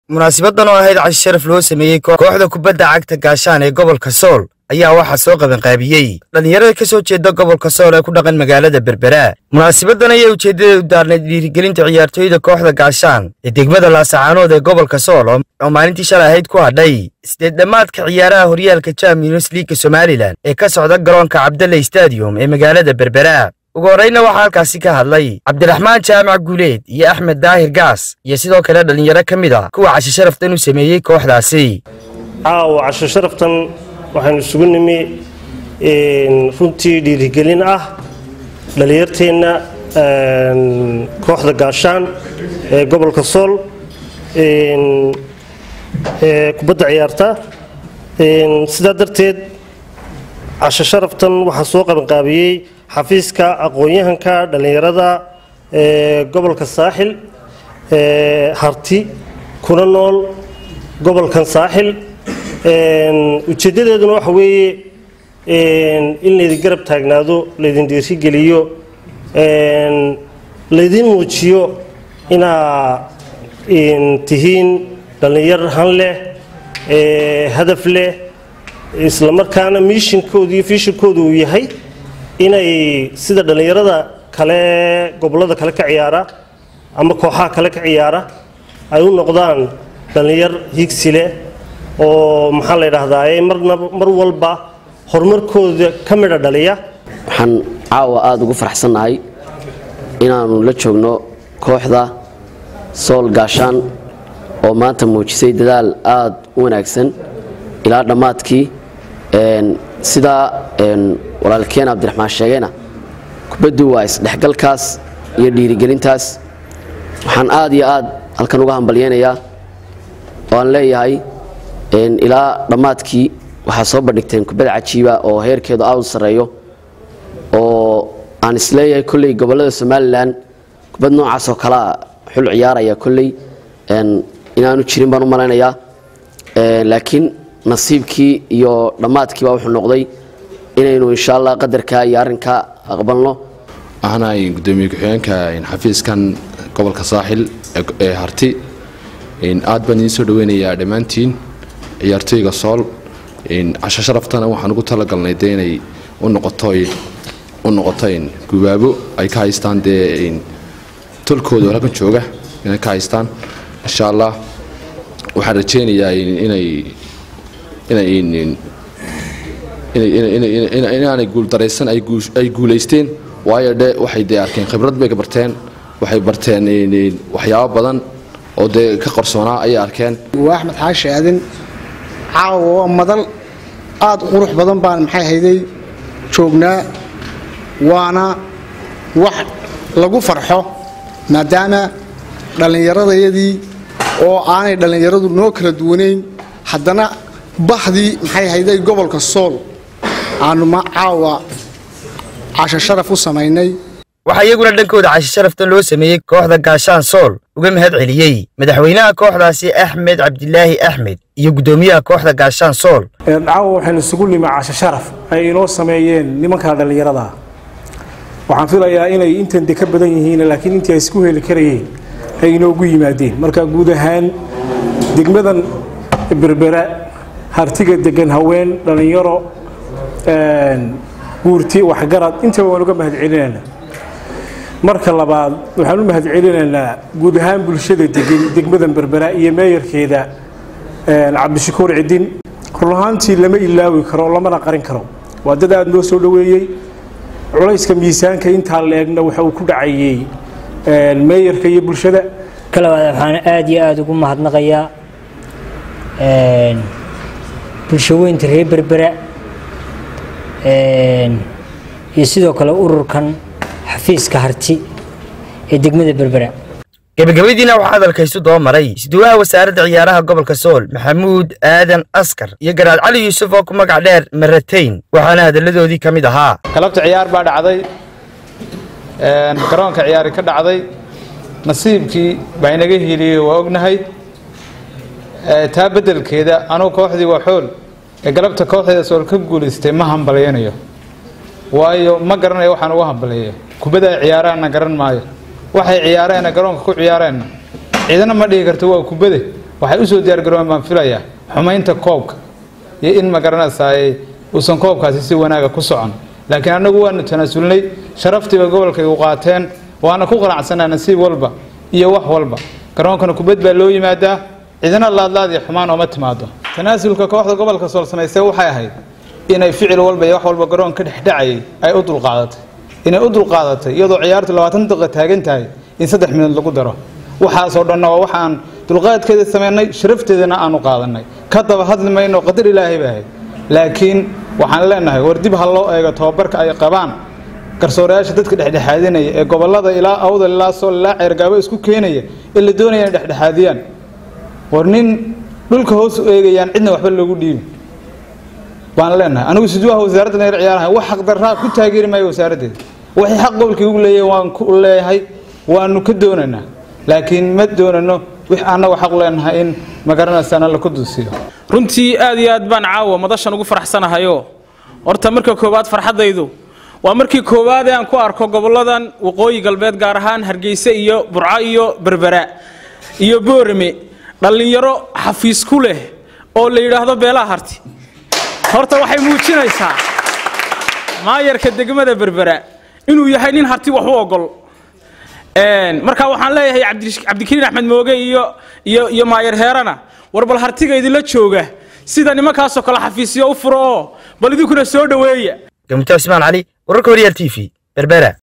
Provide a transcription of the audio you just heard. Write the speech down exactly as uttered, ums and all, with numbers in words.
munaasabaddan oo ahayd cashi sharaf loo sameeyey kooxda kubadda cagta gaashaan ee gobolka Sool ayaa waxaa soo qaban qaabiyey dhalinyarada ka soo jeeda gobolka Sool ee ku dhaqan magaalada Berbera. Munaasabaddan ayaa ujeedadeedu daarnayd dhiirigelinta ciyaartoyda kooxda gaashaan ee degmada Laascaanood ee gobolka Sool oo maalintii shalay ahayd ku hadhay sideed dhamaadka ciyaaraha horyaalka Champions League Somaliland ee ka socda garoonka Cabdalle Stadium ee magaalada Berbera. ugu horeyna waxaa halkaasi ka hadlay Cabdiraxmaan Jaamac Guuleed iyo Axmed Daahir Gaas iyo sidoo kale dhalinyaro ka mid ah kuwa cashi sharaftan u sameeyay kooxdaasi. aaw cashi sharaftan waxaan isugu nimi in runtii dhiirigelin ah dhalinyarteena kooxda gaashaan ee gobolka Sool in ee kubadda ciyaarta in sida darteed cashi sharaftan waxa soo qaban qaabiyay xafiiska aqoon-yahanka dhalinyarada ee gobolka Saaxil ee Harti kuna nool gobolkan Saaxil een ujeedadeeduna waxa weeye in la garab taagnaado la idin dhiirigeliyo een la idin muujiyo ina in tihiin dhalinyar han leh ee hadaf leh isla markaana mission-koodu iyo vision-koodu uu yahay inay sida dhalinyarada kale gobolada kale ka ciyaara ama kooxaha kale ka ciyaara ay u noqdaan dhalinyar higsile oo maxaa la yiraahdaa marna mar walba horumarkooda ka mid dhaliya. waxaan caawa aad ugu faraxsanahay inaanu la joogno kooxda Sool Gaashaan oo maanta muujisay dadaal aad u wanaagsan ilaa dhamaadkii een sida een walaalkeen Cabdiraxmaan sheegayna kubaddu waa isdhexgalkaas iyo dhiirigelintaas waxaan aad iyo aad halkan uga hambalyeynaya oo aan leeyahay in ilaa dhamaadkii waxa soo bandhigteen kubadda cajiiba oo heerkeedu aad u sareeyo oo aan isleeyahay kulli gobolada Somaliland kubad noocaas oo kala xul ciyaaraya kulli in inaanu jirin baan u maleynayaa ee laakiin nasiibkii iyo dhamaadkii baa wuxuu noqday inaynu insha Allah qadarka iyo arinka aqbalno. ahna ay gudoomiye ku-xigeenka in xafiiskan gobolka Saaxil ee Harti in aad baan idin soo dhaweynayaa dhamaantiin ciyaartoyga Sool in cashi sharaftana waxaan ugu talagalnay inay u noqoto u noqoto in gubaabo ay ka haystaan in tulkooda halkan jooga inay ka haystaan insha Allah waxaan rajeynayaa inay inay in inay guul dareysan ay guuleysteen waayo waxay arkeen khibrad bay barteen waxay barteen waxyaabo badan oo de ka qarsoonaa ay arkeen. waa Axmed Xaashi aadan caawa madal aad u qurux badan baan maxay hayday joognaa waana wax lagu farxo maadaama dhalinyaradayadii oo aanay dhalinyaradu noo kala duwaneyn haddana baxdii maxay hayday gobolka Sool aanu ma caawa cashi sharaf u sameynay. waxa iyaguna dhankooda cashi sharaftan loo sameeyay kooxda gaashaan Sool uga mahad celiyay madaxweynaha kooxdaasi Axmed Cabdilaahi Axmed iyo gudoomiyaha kooxda gaashaan Sool. caawa waxaan isugu nimay cashi sharaf ay inoo sameeyeen nimanka dhalinyarada waxaan filayaa inay intan ka badan yihiin laakiin intii ay isku heli karayeen ay inoogu yimaadeen marka guud ahaan degmadan Berbera Hartiga degan haween dhalinyaro een guurti wax garad inta waan uga mahad celinaynaa. marka labaad waxaan u mahad celinaynaa guud ahaan bulshada degan degmadan Berbera iyo meeyarkeeda een Cabdishakuur Cidin ruuxaantii lama ilaawi karo lama qarin karo waa dad aad noo soo dhaweeyay culayska miisaanka inta leegna waxa uu ku dhacayay een meeyarka iyo bulshada kala waxaan aad iyo aad ugu mahadnaqayaa een bulshooyinka reer Berbera een iyo sidoo kale ururkan xafiiska Harti ee degmada Berbera. gabagabadiina waxa hadalkaysu doo maray isduwaha wasaaradda ciyaaraha gobolka Sool Maxamuud Aadan Askar iyo Garaad Cali Yuusuf oo ku magac dheer Marateyn waxaana hadaladoodii kamid ahaa galabta ciyaar baa dhacday een garoonka ciyaar ka dhacday nasiibkii baa inaga heliyay waa ognahay ee taa bedelkeeda anoo kooxdii waa xool ee galabta kooxda Sool ka guuleystay ma hambaleynayo waayo ma garanayo waxaan uga hambaleeyay kubadda ciyaarana garan maayo waxay ciyaareen garoonka ku ciyaareen ciidana ma dhigi karto waa kubadda waxay u soo diyaar garoobeen baan filayaa xumaynta koobka iyo in ma garanaysaa uusan koobkaasi si wanaaga ku socon laakiin anagu waanu tanaasulnay sharaftiiba gobolka ay u qaateen waana ku qanacsanaa nasiib walba iyo wax walba garoonkana kubad baa loo yimaadaa cidina laadlaad iyo xumaan oo ma timaado tanaasulka kooxda gobolka Sool sameysay waxay ahayd inay ficil walba iyo wax walba garoonka dhexdhacay ay u dulqaadatay inay u dulqaadatay iyadoo ciyaartu labaatan daqiiqo taagan tahay in saddex minuut lagu daro waxaas oo dhan waa waxaan dulqaadkeeda sameynay sharafteedana aanu qaadanay ka daba hadli mayno qadar Ilaahay baa laakiin waxaan leenahay war dib ha loo eego tababarka ay qabaan garsoorayaasha dadka dhexdhexaadinaya ee gobolada ilaa awdal ilaa Sool ilaa Ceergaabo isku keenaya in la doonayo in dhexdhexaadiyaan war nin dhulka hoos u eegayaan cidna waxba loogu dhiibin baan leenahay anigu sidoo wasaaradda neer ciyaaraha wax xaq darra ku taageeri maayo wasaaradda wixii xaq gobolkii ugu leeyahay waan ku leeyahay waanu ka doonaynaa laakiin ma doonano wix anagu xaq leenahay in ma garanaysan la ku duusiyo runtii aad iyo aad baan caawa madashan ugu faraxsanahayo horta marka koobaad farxadaydu waa markii koobaad aan ku arko goboladan waqooyi galbeed gaar ahaan Hargeysa iyo Burco iyo Berbera iyo Boorame dhalinyaro xafiis ku leh oo la yiraahdo Beelaha Harti horta waxay muujinaysaa maayarka degmada Berbera inuu yahay nin harti wax u ogol een marka waxaan leeyahay Cabdikariin Axmed Mooge iyo iyo iyo maayar Heerana warbal hartigeedii la jooga sida nimankaas oo kala xafiisyo u furo bal idinkuna soo dhaweeya Gamta Usmaan Ali wararka Wariyal T V Berbera